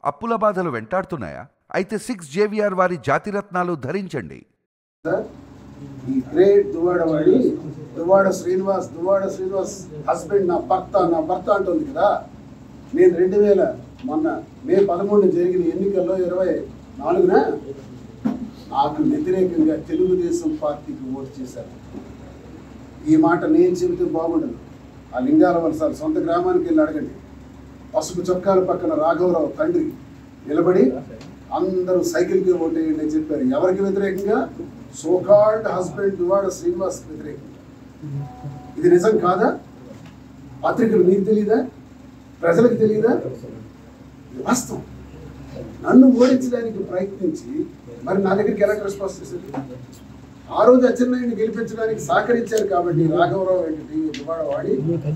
అప్పుల బాధలు వెంటాడుతున్నాయా? అయితే 6 జేవిఆర్ వారి జాతిరత్నాలు ధరించండి. ఈ గ్రేట్ దువ్వాడవాడి దువ్వాడ శ్రీనివాస్ హస్బెండ్ నా భర్త అంటుంది కదా. నేను 2000 మొన్న మే 11 జరిగిన ఎన్నికల్లో 24న నాకు వ్యతిరేకంగా తెలుగుదేశం పార్టీకి ఓటు చేశారు. ఈ మాట నేను చెబితే బాగుండదు. ఆ లింగాల వలస సొంత గ్రామానికి వెళ్ళి అడగండి. పసుపు చొక్కాల పక్కన రాఘవరావు తండ్రి నిలబడి అందరూ సైకిల్కి ఓటేయండి అని చెప్పారు. ఎవరికి వ్యతిరేకంగా? సోకాల్డ్ హస్బెండ్ దువ్వాడ శ్రీనివాస్ వ్యతిరేకంగా. ఇది నిజం కాదా? పత్రికలు మీకు తెలియదా? ప్రజలకు తెలియదా? వాస్తవం. నన్ను ఓడించడానికి ప్రయత్నించి మరి నా దగ్గరికి ఎలా రెస్పాన్స్ చేశారు? ఆ రోజు అచ్చెన్నాయుడిని గెలిపించడానికి సహకరించారు కాబట్టి రాఘవరావు ఏంటి దువ్వాడ వాడి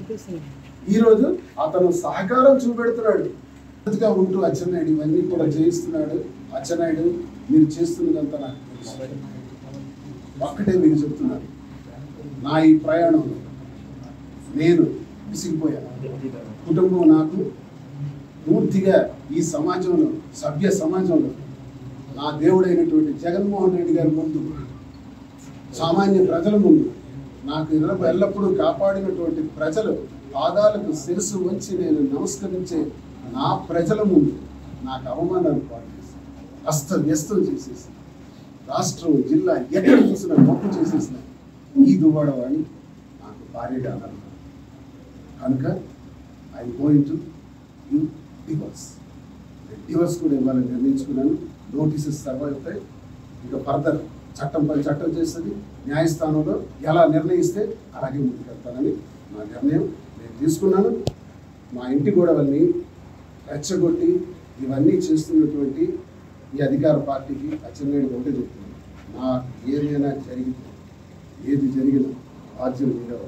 ఈరోజు అతను సహకారం చూపెడుతున్నాడు. ఉంటూ అచ్చెన్నాయుడు ఇవన్నీ కూడా చేయిస్తున్నాడు. అచ్చెన్నాయుడు మీరు చేస్తున్నదంతా నాకు తెలుసు. ఒక్కటే మీకు చెప్తున్నాను, నా ఈ ప్రయాణంలో నేను విసిగిపోయాను. కుటుంబం నాకు పూర్తిగా ఈ సమాజంలో సభ్య సమాజంలో నా దేవుడైనటువంటి జగన్మోహన్ రెడ్డి గారి ముందు, సామాన్య ప్రజల ముందు, నాకు ఎల్లప్పుడూ కాపాడినటువంటి ప్రజలు పాదాలకు శిరస్సు వంచి నేను నమస్కరించే నా ప్రజల ముందు నాకు అవమానాలు పాల్చేసి అస్తవ్యస్తం చేసేసి రాష్ట్రం జిల్లా ఎక్కడ చూసినా గొప్ప చేసేసిన ఈ దువ్వాడవాడిని నాకు భార్యగా అన్నారు. కనుక I going to you divorce. Divorce కూడా ఇవ్వాలని నిర్ణయించుకున్నాను. నోటీసెస్ సర్వ్ అవుతాయి. ఇక ఫర్దర్ చట్టం పని చట్టం చేస్తుంది. న్యాయస్థానంలో ఎలా నిర్ణయిస్తే అలాగే ముందుకెళ్తానని నా నిర్ణయం నేను తీసుకున్నాను. మా ఇంటి గొడవల్ని రెచ్చగొట్టి ఇవన్నీ చేస్తున్నటువంటి ఈ అధికార పార్టీకి అచ్చెన్నాయుడు ఒకటే చెప్తున్నాను, నాకు ఏదైనా జరిగితే ఏది జరిగినా బాధ్యత మీరే.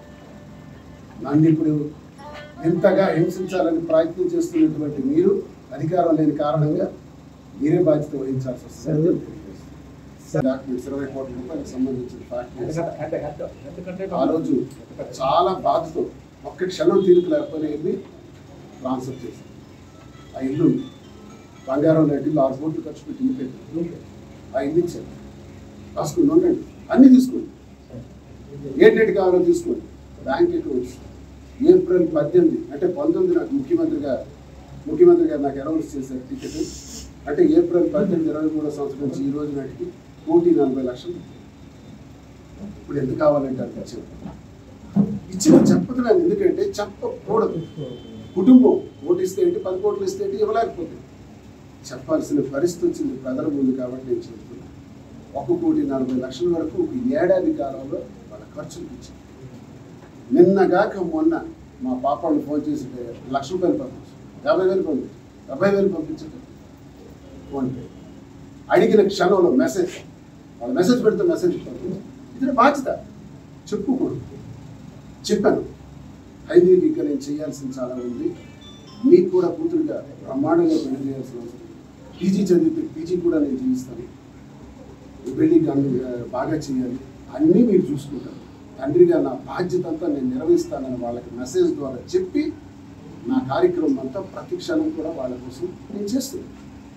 నన్ను ఇప్పుడు ఎంతగా హింసించాలని ప్రయత్నం చేస్తున్నటువంటి మీరు అధికారం లేని కారణంగా మీరే బాధ్యత వహించాల్సి వస్తుంది. డాక్యుమెంట్స్ 20 కోట్ల రూపాయలకు సంబంధించిన ఫ్యాక్టరీ ఆ రోజు చాలా బాధతో ఒక్క క్షణం తీరిక లేకపోతే వెళ్ళి ట్రాన్స్ఫర్ చేశాను. ఆ ఇల్లు బంగారం లాంటి 6 కోట్లు ఖర్చు పెట్టి ఇల్లు పెట్టాను. ఆ ఇల్లు ఇచ్చాను. రాసుకుని ఉండండి, అన్నీ తీసుకోండి, ఏంటంటే కావాలో తీసుకోండి. బ్యాంక్ అకౌంట్స్ ఏప్రిల్ 18 అంటే 19 నాకు ముఖ్యమంత్రి గారు నాకు అనౌన్స్ చేశారు టికెట్. అంటే ఏప్రిల్ 18 23వ సంవత్సరం నుంచి ఈ రోజు నాటికి 1,40,00,000. ఇప్పుడు ఎంత కావాలంటే అది ఇచ్చిన చెప్పతున్నాను. ఎందుకంటే చెప్పకూడదు. కుటుంబం ఓటిస్తే ఏంటి, 10 కోట్లు ఇస్తే ఏంటి, ఇవ్వలేకపోతే చెప్పాల్సిన పరిస్థితి వచ్చింది ప్రజల ముందు. కాబట్టి నేను చెప్తున్నాను, 1,40,00,000 వరకు ఒక ఏడాది కాలంలో వాళ్ళ ఖర్చులు ఇచ్చాను. నిన్నగాక మొన్న మా పాపాళ్ళు ఫోన్ చేసి 1,00,000 రూపాయలు పంపించారు, 50,000 పంపించారు, 70,000 పంపించారు ఫోన్పే. అడిగిన క్షణంలో మెసేజ్, వాళ్ళ మెసేజ్ పెడితే మెసేజ్ పంపించారు. ఇది బాధ్యత. చెప్పుకోండి. చెప్పాను, ఐదుకి ఇంకా నేను చేయాల్సింది చాలా ఉంది. మీకు కూడా కూతురుగా బ్రహ్మాండంగా పెళ్లి చేయాల్సిన అవసరం. పీజీ చదివితే పీజీ కూడా నేను చేయిస్తాను. పెళ్లి బాగా చేయాలి, అన్నీ మీరు చూసుకుంటారు. తండ్రిగా నా బాధ్యత అంతా నేను నిర్వహిస్తానని వాళ్ళకి మెసేజ్ ద్వారా చెప్పి నా కార్యక్రమం అంతా ప్రతి క్షణం కూడా వాళ్ళ కోసం నేను చేస్తున్నాను.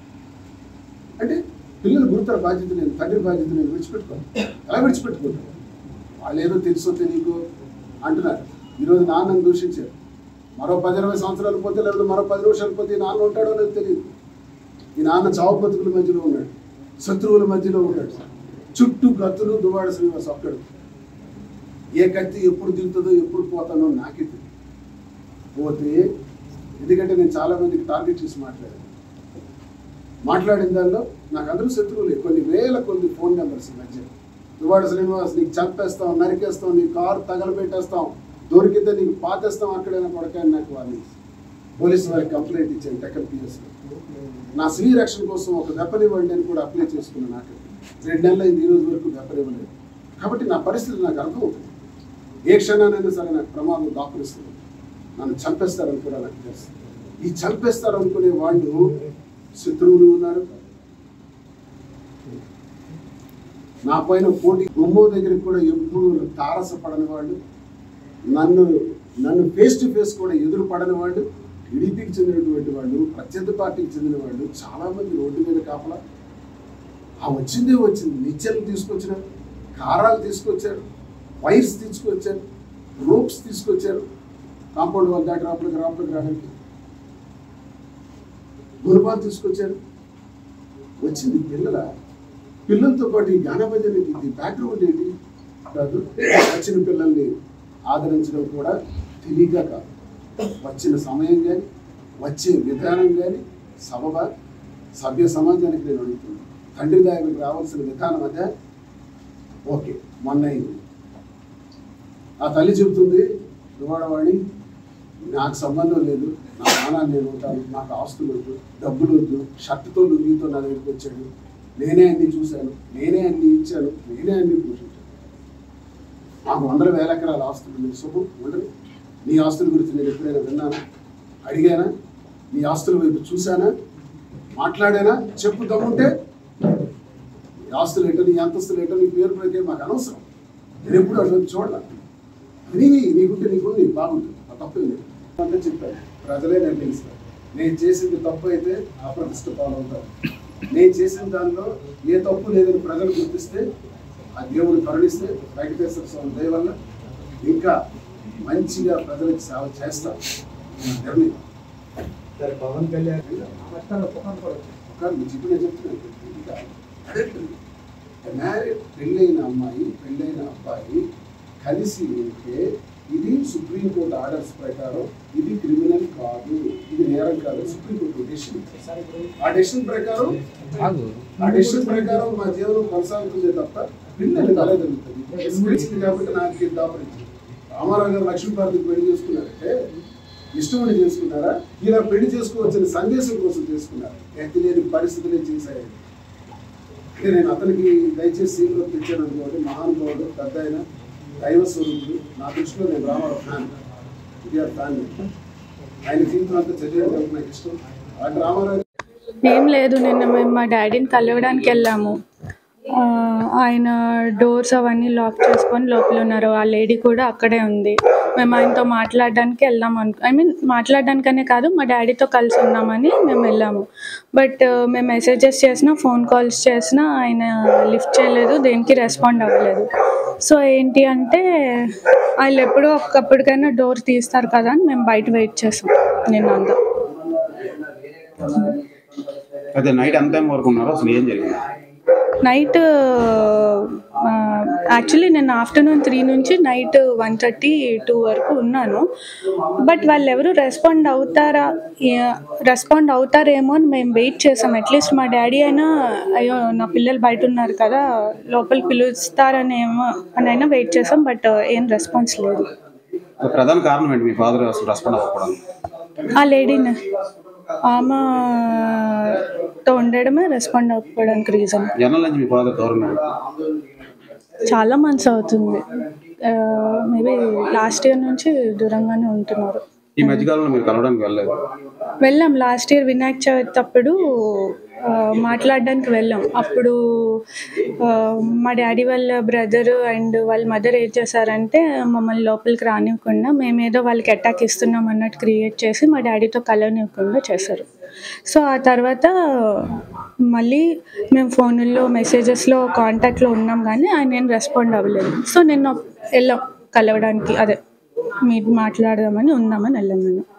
అంటే పిల్లల గురుతర బాధ్యత నేను, తండ్రి బాధ్యత నేను విడిచిపెట్టుకోను. ఎలా విడిచిపెట్టుకుంటాను? వాళ్ళు ఏదో తెలుసో తెలియకో అంటున్నారు. ఈరోజు నాన్నను దూషించారు. మరో 10-20 సంవత్సరాలు పోతే, లేకపోతే మరో 10 నిమిషాలు పోతే ఈ నాన్న ఉంటాడో లేదో తెలియదు. ఈ నాన్న చావు బతుకుల మధ్యలో ఉన్నాడు, శత్రువుల మధ్యలో ఉన్నాడు. చుట్టూ కత్తులు దువ్వాడ శ్రీనివాస్ ఒక్కడు. ఏ కత్తి ఎప్పుడు దిగుతుందో ఎప్పుడు పోతానో నాకే తెలియదు. పోతే ఎందుకంటే నేను చాలామందికి టార్గెట్ చేసి మాట్లాడిన దానిలో నాకు అందరూ శత్రువులే. కొన్ని వేల ఫోన్ నెంబర్స్ మధ్య దువ్వాడ శ్రీనివాస్ నీకు చంపేస్తాం, నరికేస్తాం, నీ కారు తగలబెట్టేస్తాం, దొరికితే నీకు పాతేస్తాం, అక్కడైనా కొడకాని నాకు వాళ్ళు పోలీసు వారికి కంప్లైంట్ ఇచ్చాను. టెక్కల్ పిఎస్లో నా స్వీయ రక్షణ కోసం ఒక వెపన్ ఇవ్వండి అని కూడా అప్లై చేసుకున్నాను. నాకు 2 నెలలు అయింది, ఈ రోజు వరకు వెపన్ ఇవ్వలేదు. కాబట్టి నా పరిస్థితి నాకు అర్థమవుతుంది. ఏ క్షణానైనా సరే నాకు ప్రమాదం దాపురిస్తుంది. నన్ను చంపేస్తారని కూడా నాకు తెలుసు. ఈ చంపేస్తారు అనుకునే వాళ్ళు శత్రువులు ఉన్నారు. నా పైన పోటీ గుమ్మో దగ్గరికి కూడా ఎప్పుడు తారసపడని వాళ్ళు, నన్ను ఫేస్ టు ఫేస్ కూడా ఎదురు పడని వాళ్ళు టీడీపీకి చెందినటువంటి వాళ్ళు, ప్రత్యర్థి పార్టీకి చెందిన వాళ్ళు చాలామంది రోడ్డు మీద కాపలా. వచ్చింది నిచ్చెనలు తీసుకొచ్చినారు, కారాలు తీసుకొచ్చారు, వైర్స్ తీసుకొచ్చారు, రోప్స్ తీసుకొచ్చారు, కాంపౌండ్ వాళ్ళ దాటి రాపలికి రావడానికి గుణపాలు తీసుకొచ్చారు. వచ్చింది పిల్లలతో పాటు ఈ గానభజనకి ఇది బ్యాక్గ్రౌండ్ ఏంటి కాదు. వచ్చిన పిల్లల్ని ఆదరించడం కూడా తెలియక కాదు, వచ్చిన సమయం కానీ వచ్చే విధానం కానీ సభ్య సమాజానికి నేను అడుగుతున్నాను. తండ్రి దానికి రావాల్సిన విధానం అదే. ఓకే, మొన్న అయింది. ఆ తల్లి చెబుతుంది, దువ్వాడవాడి నాకు సంబంధం లేదు, నా నాన్న నేను ఉంటాను, నాకు ఆస్తులు వద్దు, డబ్బులు వద్దు, షర్టుతో లుంగితో నా దగ్గరికి వచ్చాడు, నేనే అన్ని చూశాను, నేనే అన్ని ఇచ్చాను, నేనే అన్ని పోషించాను. నాకు 100,000 ఎకరాల ఆస్తులు నేను శుభం ఉండదు. నీ ఆస్తుల గురించి నేను ఎప్పుడైనా విన్నానా, అడిగానా, నీ ఆస్తుల వైపు చూశానా, మాట్లాడానా? చెప్పు దమ్ముంటే. నీ ఆస్తులు ఏంటో, నీ అంతస్తులు ఏంటో, నీ పేరు ప్రకారం మాకు అనవసరం. నేను ఎప్పుడు అటువైపు చూడాలి. నీకుంటే నీకుంది, బాగుంటుంది, ఆ తప్పే లేదు అంటే చెప్పాను. ప్రజలే నిర్ణయిస్తారు. నేను చేసింది తప్పు అయితే అప్రతిష్ట పాలవుతారు. నేను చేసిన దానిలో ఏ తప్పు లేదని ప్రజలు గుర్తిస్తే, ఆ దేవుడు కరుణిస్తే, వెంకటేశ్వర స్వామి దయ వల్ల ఇంకా మంచిగా ప్రజలకు సేవ చేస్తాను. నిర్ణయం పవన్ కళ్యాణ్ మ్యారేజ్, పెళ్ళైన అమ్మాయి పెళ్ళైన అబ్బాయి కలిసి ఉంటే ఇది సుప్రీంకోర్టు ఆర్డర్స్ ప్రకారం ఇది క్రిమినల్ కాదు, ఇది నేరం కాదు. సుప్రీంకోర్టు డెసిషన్, ఆ డెసిషన్ ప్రకారం మా జీవనం కొనసాగుతుంది తప్ప పిల్లలు కలే జరుగుతుంది కాబట్టి నాకు దాపరించింది. రామారావు గారు లక్ష్మీపార్వతికి పెళ్లి చేసుకున్నారంటే ఇష్టమని చేసుకున్నారా, ఇలా పెళ్లి చేసుకోవచ్చిన సందేశం కోసం చేసుకున్నారు. ఎత్తి లేని పరిస్థితులే చేశాయి. అంటే నేను అతనికి దయచేసి సీట్లో తెచ్చాను అనుకోండి. మహానుభావుడు, పెద్ద ఆయన, దైవ స్వరూపుడు. నా దృష్టిలో నేను రామారావు ఫ్యాన్, ఆయన జీవితం అంతా చదివేది నాకు ఇష్టం. అటు రామారావు ఏం లేదు, నిన్న మేము మా డాడీని కలవడానికి వెళ్ళాము. ఆయన డోర్స్ అవన్నీ లాక్ చేసుకొని లోపల ఉన్నారు. ఆ లేడీ కూడా అక్కడే ఉంది. మేము ఆయనతో మాట్లాడడానికి వెళ్దాం మాట్లాడడానికనే కాదు, మా డాడీతో కలిసి ఉన్నామని మేము వెళ్ళాము. బట్ మేము మెసేజెస్ చేసినా, ఫోన్ కాల్స్ చేసినా ఆయన లిఫ్ట్ చేయలేదు, దేనికి రెస్పాండ్ అవ్వలేదు. సో ఏంటి అంటే వాళ్ళు ఎప్పుడో ఒక్కప్పటికైనా డోర్ తీస్తారు కదా అని మేము బయట వెయిట్ చేసాం నిన్నంతా. అదే నైట్ ఎంత టైం వరకు ఉన్నారో అసలు ఏం జరిగింది? నైట్ యాక్చువల్లీ నేను ఆఫ్టర్నూన్ 3 నుంచి నైట్ 1:30, 2 వరకు ఉన్నాను. బట్ వాళ్ళు ఎవరు రెస్పాండ్ అవుతారేమో అని మేము వెయిట్ చేసాం. అట్లీస్ట్ మా డాడీ అయినా అయ్యో నా పిల్లలు బయట ఉన్నారు కదా, లోపలికి పిలుస్తారనేమో అని అయినా వెయిట్ చేసాం. బట్ ఏం రెస్పాన్స్ లేదు. ప్రధాన కారణం ఏంటి మీ ఫాదర్ అసలు రెస్పాండ్ అవ్వకపోవడానికి? ఆ లేడీని ఆమెతో ఉండడమే రెస్పాండ్ అవ్వడానికి రీజన్. చాలా మంత్స్ అవుతుంది, మేబీ లాస్ట్ ఇయర్ నుంచి దూరంగానే ఉంటున్నారు. ఈ మధ్యకాలంలో మీరు కలవడానికి వెళ్ళాం. లాస్ట్ ఇయర్ వినాయక చవితి అప్పుడు మాట్లాడడానికి వెళ్ళాం. అప్పుడు మా డాడీ వాళ్ళ బ్రదర్ అండ్ వాళ్ళ మదర్ ఏం చేశారంటే మమ్మల్ని లోపలికి రానివ్వకుండా, మేమేదో వాళ్ళకి అటాక్ ఇస్తున్నాం అన్నట్టు క్రియేట్ చేసి మా డాడీతో కలవనివ్వకుండా చేశారు. సో ఆ తర్వాత మళ్ళీ మేము ఫోన్లో మెసేజెస్లో కాంటాక్ట్లో ఉన్నాం కానీ ఆయన ఏం రెస్పాండ్ అవ్వలేదు. సో నిన్న వెళ్ళాం కలవడానికి, అదే మీరు మాట్లాడదామని ఉన్నామని వెళ్ళాం నేను.